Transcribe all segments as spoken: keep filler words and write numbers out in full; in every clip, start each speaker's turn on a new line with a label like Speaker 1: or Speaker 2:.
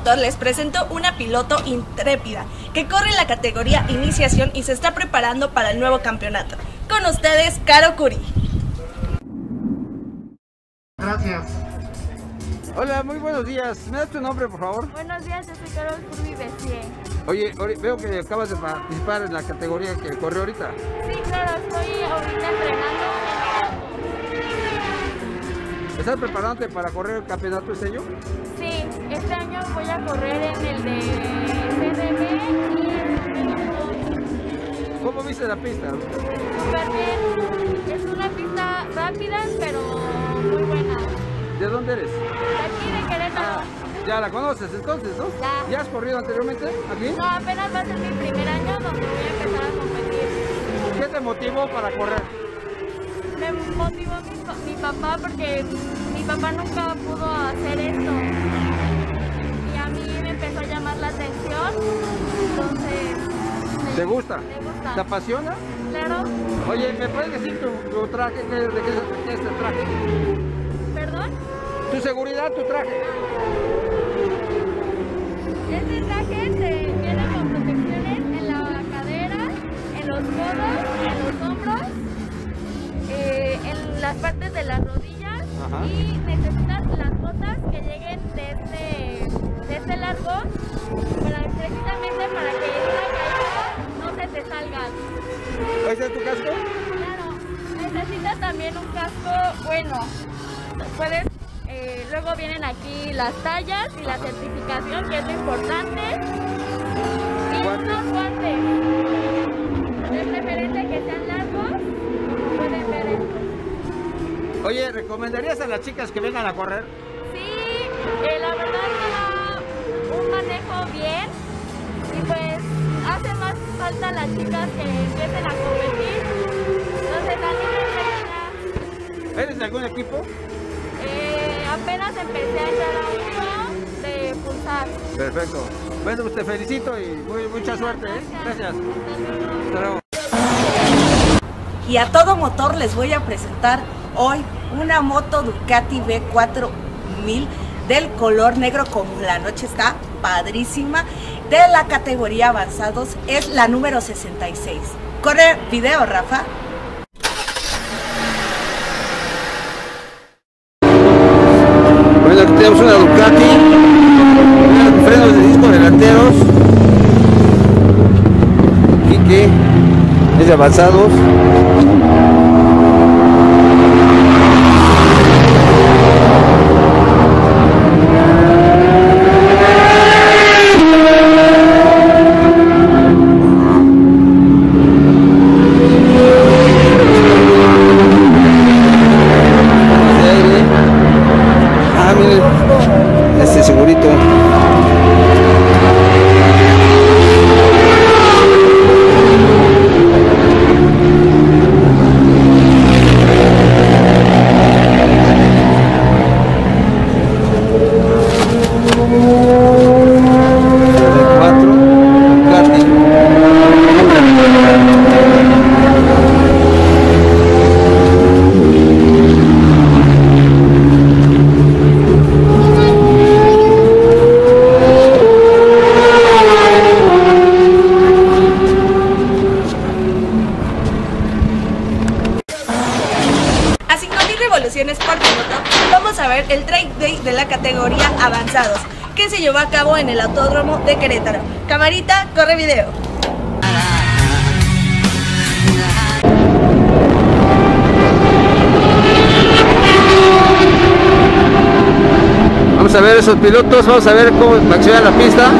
Speaker 1: Motor les presento una piloto intrépida que corre en la categoría Iniciación y se está preparando para el nuevo campeonato. Con ustedes, Caro Curi.
Speaker 2: Gracias.
Speaker 3: Hola, muy buenos días. ¿Me das tu nombre, por favor?
Speaker 4: Buenos días, yo soy Carol Curvi Bessier.
Speaker 3: Oye, veo que acabas de participar en la categoría que corrió ahorita.
Speaker 4: Sí, claro, estoy ahorita entrenando.
Speaker 3: ¿Estás preparándote para correr el campeonato este año?
Speaker 4: Sí, este año voy a correr en el de C D M y en el de...
Speaker 3: ¿Cómo viste la pista?
Speaker 4: Súper bien. Es una pista rápida, pero muy buena.
Speaker 3: ¿De dónde eres?
Speaker 4: De aquí, de Querétaro.
Speaker 3: Ah, ya la conoces entonces, ¿no?
Speaker 4: Ya.
Speaker 3: ¿Ya has corrido anteriormente aquí?
Speaker 4: No, apenas va a ser mi primer año donde voy a empezar a competir.
Speaker 3: ¿Qué te motivó para correr?
Speaker 4: Me motivó mi, mi papá porque mi papá nunca pudo hacer esto. Y a mí me empezó a llamar la atención. Entonces...
Speaker 3: ¿Te gusta?
Speaker 4: Me gusta.
Speaker 3: ¿Te apasiona?
Speaker 4: Claro.
Speaker 3: Oye, ¿me puedes decir tu, tu traje? ¿De qué, de qué es este traje?
Speaker 4: ¿Perdón?
Speaker 3: ¿Tu seguridad, tu traje?
Speaker 4: Este traje te viene con protecciones en la cadera, en los codos, en los hombros, eh, en las partes de las rodillas. Ajá. Y necesitas las botas que lleguen de este, de este largo para, precisamente para que esta caída no se te salgan.
Speaker 3: ¿Ese es tu casco?
Speaker 4: Claro, necesitas también un casco bueno. Puedes, eh, luego vienen aquí las tallas y la certificación, que es lo importante, y unos guantes, de preferencia que sean largos, como pueden ver estos.
Speaker 3: Oye, ¿recomendarías a las chicas que vengan a correr?
Speaker 4: Sí, eh, la verdad que da un manejo bien, y pues hace más falta las chicas que empiecen a competir, entonces anímense.
Speaker 3: ¿Eres de algún equipo?
Speaker 4: Eh, apenas empecé a entrar a uno de pulsar.
Speaker 3: Perfecto. Bueno, pues te felicito y muy, mucha suerte, ¿eh? Gracias. Hasta luego.
Speaker 1: Y a todo motor les voy a presentar hoy una moto Ducati V cuatro mil del color negro como la noche, está padrísima, de la categoría avanzados, es la número sesenta y seis. Corre video, Rafa.
Speaker 3: Bueno, aquí tenemos una Ducati, frenos de disco delanteros, y que es de avanzados. Este segurito. cuatro Ducati.
Speaker 1: Por minuto, vamos a ver el Track Day de la categoría avanzados que se llevó a cabo en el Autódromo de Querétaro. Camarita, corre video.
Speaker 3: Vamos a ver esos pilotos, vamos a ver cómo acciona la pista.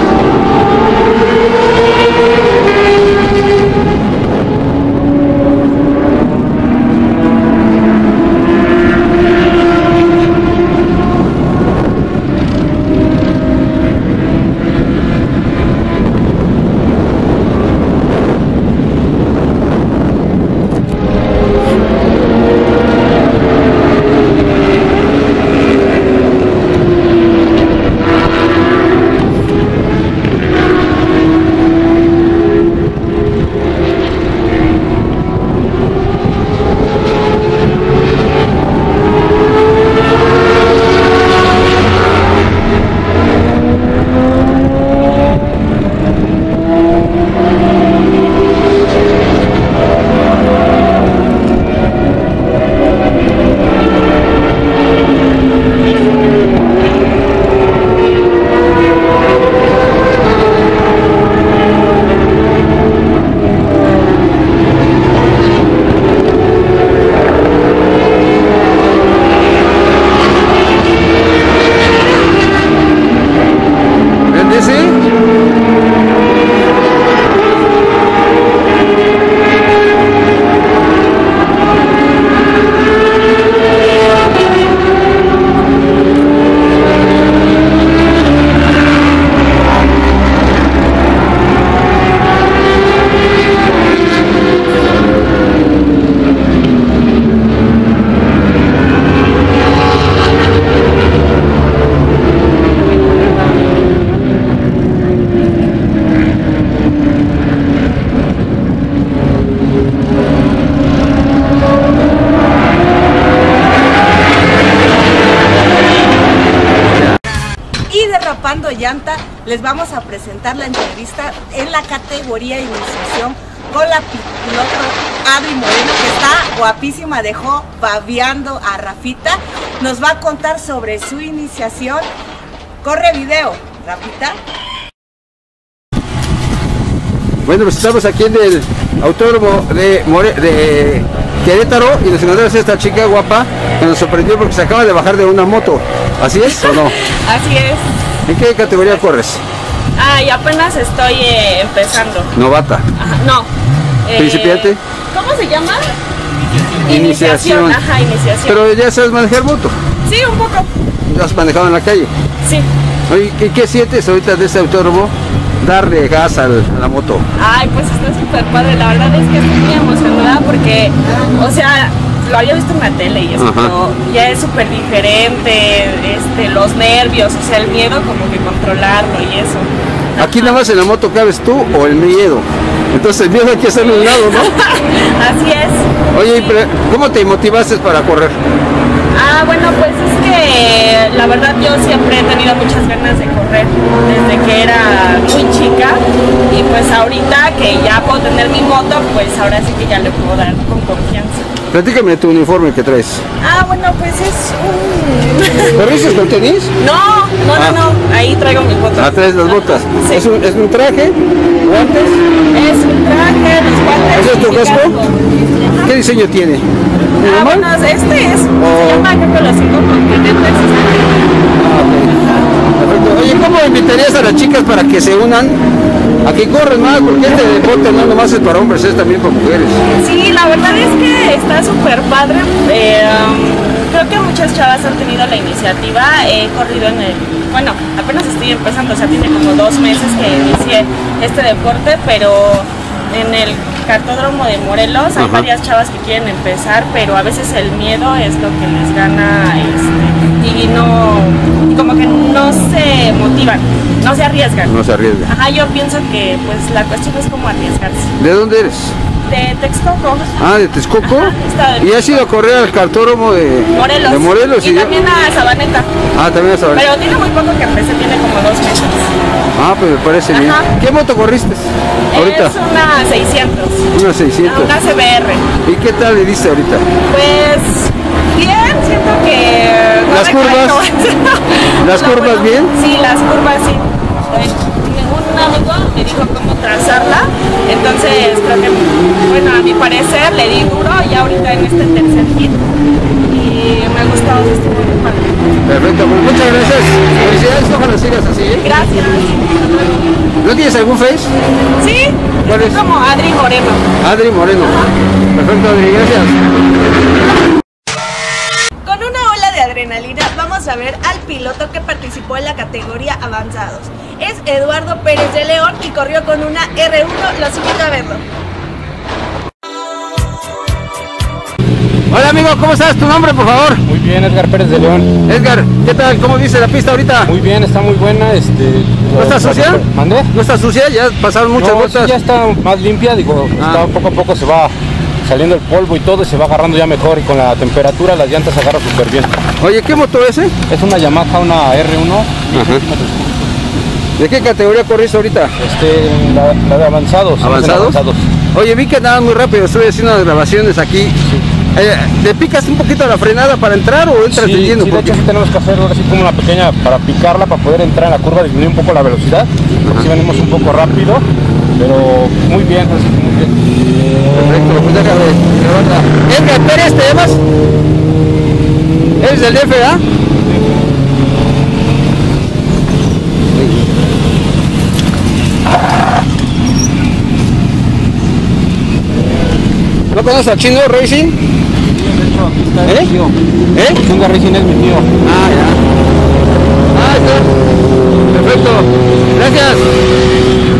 Speaker 1: tapando llanta, les vamos a presentar la entrevista en la categoría iniciación con la piloto Adri Moreno, que está guapísima, dejó babeando a Rafita. Nos va a contar sobre su iniciación. Corre video, Rafita.
Speaker 3: Bueno, pues estamos aquí en el autódromo de, More de Querétaro y nos encontramos a esta chica guapa que nos sorprendió porque se acaba de bajar de una moto. ¿Así es o no?
Speaker 2: Así es.
Speaker 3: ¿En qué categoría corres?
Speaker 2: Ah, y apenas estoy eh, empezando.
Speaker 3: Novata.
Speaker 2: Ajá, no. Eh,
Speaker 3: ¿Principiante?
Speaker 2: ¿Cómo se llama?
Speaker 3: Iniciación.
Speaker 2: Iniciación. Ajá, iniciación.
Speaker 3: Pero ya sabes manejar moto.
Speaker 2: Sí, un poco.
Speaker 3: ¿Ya has manejado en la calle?
Speaker 2: Sí.
Speaker 3: Oye, ¿y qué sientes ahorita de este autódromo? Darle gas al, a la moto.
Speaker 2: Ay, pues está súper padre. La verdad es que estoy muy emocionada porque, o sea, lo había visto en la tele y eso,
Speaker 3: Ajá.
Speaker 2: pero ya es súper diferente, este, los nervios, o sea, el miedo como que controlarlo y eso.
Speaker 3: Aquí nada más en la moto cabes tú o el miedo. Entonces el miedo hay que hacerlo a un lado, ¿no?
Speaker 2: Así es.
Speaker 3: Oye, ¿cómo te motivaste para correr?
Speaker 2: Ah, bueno, pues es que la verdad yo siempre he tenido muchas ganas de correr desde que era muy chica y pues ahorita que ya puedo tener mi moto, pues ahora sí que ya le puedo dar con confianza.
Speaker 3: Platícame tu uniforme que traes.
Speaker 2: Ah, bueno, pues es un...
Speaker 3: ¿Corrices con tenis?
Speaker 2: No, no,
Speaker 3: Ah.
Speaker 2: no, no, ahí traigo mis botas.
Speaker 3: Ah, traes las botas.
Speaker 2: Sí.
Speaker 3: ¿Es un, es un traje? ¿Guantes?
Speaker 2: Es un traje, los guantes.
Speaker 3: ¿Ese es tu
Speaker 2: y
Speaker 3: casco?
Speaker 2: Ajá.
Speaker 3: ¿Qué diseño tiene?
Speaker 2: Ah,
Speaker 3: ¿Normal?
Speaker 2: bueno, este es,
Speaker 3: Oh.
Speaker 2: se llama creo que los cinco continentes.
Speaker 3: Ah, ok. Perfecto. Oye, ¿cómo invitarías a las chicas para que se unan a que corren más? Porque este deporte no nomás es para hombres, es también para mujeres.
Speaker 2: Sí, la verdad es que está súper padre. Eh, um, creo que muchas chavas han tenido la iniciativa. He corrido en el... Bueno, apenas estoy empezando, o sea, tiene como dos meses que inicié este deporte, pero en el cartódromo de Morelos hay
Speaker 3: Ajá.
Speaker 2: varias chavas que quieren empezar, pero a veces el miedo es lo que les gana este, y no... y como que no se motivan, no se arriesgan.
Speaker 3: No se arriesga.
Speaker 2: Ajá, yo pienso que pues la cuestión es como arriesgarse.
Speaker 3: ¿De dónde eres?
Speaker 2: De Texcoco.
Speaker 3: Ah, de Texcoco.
Speaker 2: Ajá, estado de
Speaker 3: ¿Y has ido a correr al cartódromo de
Speaker 2: Morelos.
Speaker 3: de Morelos?
Speaker 2: Y
Speaker 3: ya-
Speaker 2: también a Sabaneta.
Speaker 3: Ah, también a Sabaneta.
Speaker 2: Pero tiene muy poco que empecé, tiene como dos meses.
Speaker 3: Ah, pues me parece bien.
Speaker 2: Ajá.
Speaker 3: ¿Qué moto corriste ahorita?
Speaker 2: Es una seiscientos.
Speaker 3: Una seiscientos.
Speaker 2: Una C B R.
Speaker 3: ¿Y qué tal le diste ahorita?
Speaker 2: Pues bien, siento que... no
Speaker 3: ¿Las
Speaker 2: me
Speaker 3: curvas?
Speaker 2: cuento.
Speaker 3: ¿Las
Speaker 2: No,
Speaker 3: curvas
Speaker 2: bueno,
Speaker 3: bien?
Speaker 2: Sí, las curvas sí. Eh, Un amigo me dijo cómo trazarla, entonces creo que, bueno, a mi parecer le di duro ya ahorita en este tercer hit y me ha gustado, estuvo muy padre.
Speaker 3: Perfecto, pues muchas gracias. Felicidades, ojalá sigas así. ¿eh?
Speaker 2: Gracias.
Speaker 3: ¿No tienes algún face?
Speaker 2: Sí,
Speaker 3: ¿Cuál es?
Speaker 2: como Adri Moreno.
Speaker 3: Adri Moreno. Perfecto, Adri, gracias.
Speaker 1: Con una ola de adrenalina vamos a ver al piloto que participó en la categoría avanzados. Es Eduardo Pérez de León y corrió con una R uno, los invito a verlo.
Speaker 3: Hola amigo, ¿cómo estás? ¿Tu nombre, por favor?
Speaker 5: Muy bien, Edgar Pérez de León.
Speaker 3: Edgar, ¿qué tal? ¿Cómo dice la pista ahorita?
Speaker 5: Muy bien, está muy buena. Este,
Speaker 3: ¿No está sucia?
Speaker 5: ¿Mandé?
Speaker 3: ¿No está sucia? Ya pasaron muchas
Speaker 5: No, sí,
Speaker 3: vueltas.
Speaker 5: ya está más limpia, digo,
Speaker 3: Ah.
Speaker 5: está, poco a poco se va saliendo el polvo y todo, y se va agarrando ya mejor, y con la temperatura las llantas se agarran súper bien.
Speaker 3: Oye, ¿qué moto es ese?
Speaker 5: Es una Yamaha, una R uno.
Speaker 3: ¿De qué categoría corriste ahorita?
Speaker 5: Este, la, la de avanzados.
Speaker 3: ¿Avanzados?
Speaker 5: avanzados.
Speaker 3: Oye, vi que andabas muy rápido, estuve haciendo unas grabaciones aquí. Eh, ¿Le picas un poquito la frenada para entrar o entras
Speaker 5: Sí,
Speaker 3: tendiendo?
Speaker 5: sí, de hecho sí tenemos que hacer ahora sí como una pequeña para picarla, para poder entrar en la curva, disminuir un poco la velocidad. Porque sí venimos un poco rápido, pero muy bien, así que muy bien.
Speaker 3: Perfecto, pues déjame grabarla. Edgar Pérez, ¿te llamas? ¿Eres del D F A? ¿No conoces a Chino Racing? ¿Eh? ¿Eh?
Speaker 5: Chunga Racing es mi tío.
Speaker 3: Ah, ya. Ah, está. Perfecto. Gracias.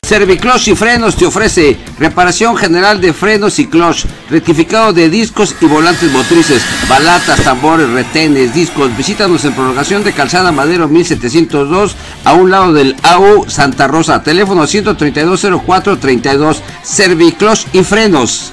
Speaker 3: Serviclutch y Frenos te ofrece reparación general de frenos y clutch, rectificado de discos y volantes motrices, balatas, tambores, retenes, discos. Visítanos en Prolongación de Calzada Madero mil setecientos dos, a un lado del A U Santa Rosa. Teléfono ciento treinta y dos cero cuatro treinta y dos. Serviclutch y Frenos.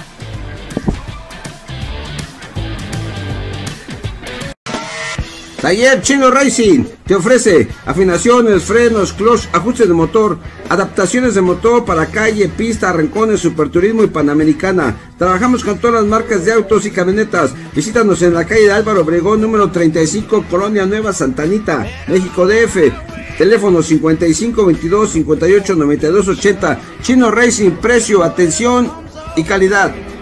Speaker 3: Taller Chino Racing te ofrece afinaciones, frenos, clutch, ajustes de motor, adaptaciones de motor para calle, pista, arrancones, superturismo y panamericana. Trabajamos con todas las marcas de autos y camionetas. Visítanos en la calle de Álvaro Obregón, número treinta y cinco, Colonia Nueva Santa Anita, México D F. Teléfono cincuenta y cinco veintidós cincuenta y ocho noventa y dos ochenta. Chino Racing, precio, atención y calidad.